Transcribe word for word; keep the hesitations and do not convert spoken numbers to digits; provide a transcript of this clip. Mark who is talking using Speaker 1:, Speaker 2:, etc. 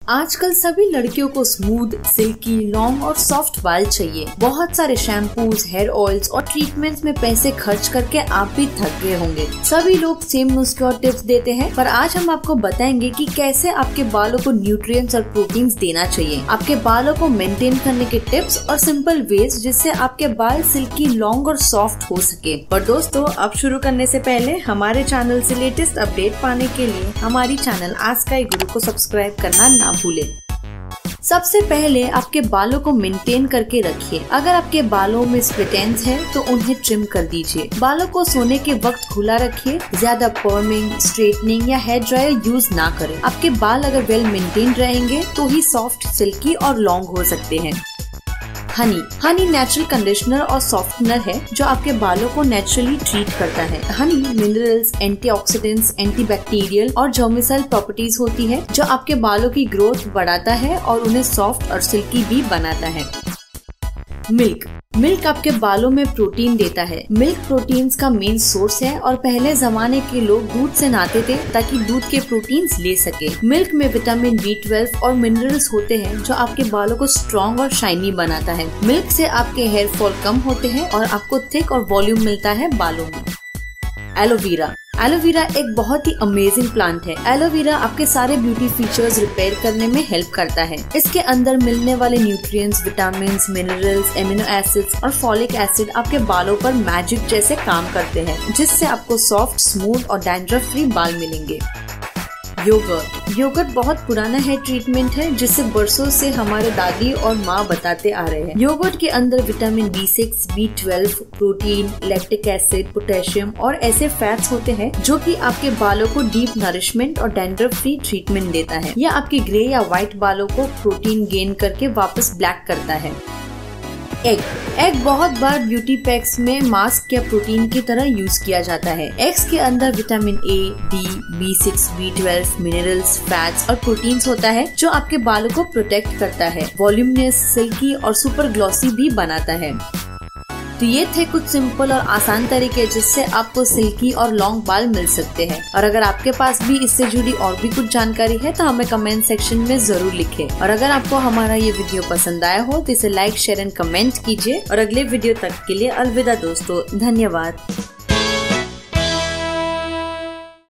Speaker 1: आजकल सभी लड़कियों को स्मूथ, सिल्की, लॉन्ग और सॉफ्ट बाल चाहिए। बहुत सारे शैम्पूज, हेयर ऑयल्स और ट्रीटमेंट्स में पैसे खर्च करके आप भी थक गए होंगे। सभी लोग सेम नुस्खे और टिप्स देते हैं, पर आज हम आपको बताएंगे कि कैसे आपके बालों को न्यूट्रिएंट्स और प्रोटीन्स देना चाहिए। आपके बालों को मेंटेन करने के टिप्स और सिंपल वेज जिससे आपके बाल सिल्की, लॉन्ग और सॉफ्ट हो सके। पर दोस्तों, अब शुरू करने से पहले हमारे चैनल से लेटेस्ट अपडेट पाने के लिए हमारी चैनल आस्काई गुरु को सब्सक्राइब करना ना भूले। सबसे पहले आपके बालों को मेंटेन करके रखिए। अगर आपके बालों में स्प्लिट एंड्स है तो उन्हें ट्रिम कर दीजिए। बालों को सोने के वक्त खुला रखिए। ज्यादा पर्मिंग, स्ट्रेटनिंग या हेयर ड्रायर यूज ना करें। आपके बाल अगर वेल मेंटेन रहेंगे तो ही सॉफ्ट, सिल्की और लॉन्ग हो सकते हैं। हनी हनी नेचुरल कंडीशनर और सॉफ्टनर है जो आपके बालों को नेचुरली ट्रीट करता है। हनी मिनरल्स, एंटीऑक्सीडेंट्स, एंटीबैक्टीरियल और जर्मिसाइल प्रॉपर्टीज होती है जो आपके बालों की ग्रोथ बढ़ाता है और उन्हें सॉफ्ट और सिल्की भी बनाता है। मिल्क मिल्क आपके बालों में प्रोटीन देता है। मिल्क प्रोटीन्स का मेन सोर्स है और पहले जमाने के लोग दूध से नहाते थे ताकि दूध के प्रोटीन्स ले सके। मिल्क में विटामिन बी ट्वेल्व और मिनरल्स होते हैं जो आपके बालों को स्ट्रॉन्ग और शाइनी बनाता है। मिल्क से आपके हेयर फॉल कम होते हैं और आपको थिक और वॉल्यूम मिलता है बालों में। एलोवेरा एलोवेरा एक बहुत ही अमेजिंग प्लांट है। एलोवेरा आपके सारे ब्यूटी फीचर्स रिपेयर करने में हेल्प करता है। इसके अंदर मिलने वाले nutrients, vitamins, minerals, amino acids और फॉलिक एसिड आपके बालों पर मैजिक जैसे काम करते हैं, जिससे आपको सॉफ्ट, स्मूथ और डैंड्रफ फ्री बाल मिलेंगे। योगर्ट योगर्ट बहुत पुराना हेयर ट्रीटमेंट है जिसे बरसों से हमारे दादी और माँ बताते आ रहे हैं। योगर्ट के अंदर vitamin B six, B twelve, protein, lactic acid, potassium और ऐसे फैट्स होते हैं जो कि आपके बालों को डीप नरिशमेंट और डैंड्रफ फ्री ट्रीटमेंट देता है। यह आपके ग्रे या व्हाइट बालों को प्रोटीन गेन करके वापस ब्लैक करता है। एग एग बहुत बार ब्यूटी पैक्स में मास्क या प्रोटीन की तरह यूज किया जाता है। एग्स के अंदर vitamin A, D, B six, B twelve, minerals, fats और प्रोटीन्स होता है जो आपके बालों को प्रोटेक्ट करता है, वॉल्यूमनेस, सिल्की और सुपर ग्लॉसी भी बनाता है। तो ये थे कुछ सिंपल और आसान तरीके जिससे आपको सिल्की और लॉन्ग बाल मिल सकते हैं। और अगर आपके पास भी इससे जुड़ी और भी कुछ जानकारी है तो हमें कमेंट सेक्शन में जरूर लिखें। और अगर आपको हमारा ये वीडियो पसंद आया हो तो इसे लाइक, शेयर एंड कमेंट कीजिए। और अगले वीडियो तक के लिए अलविदा दोस्तों, धन्यवाद।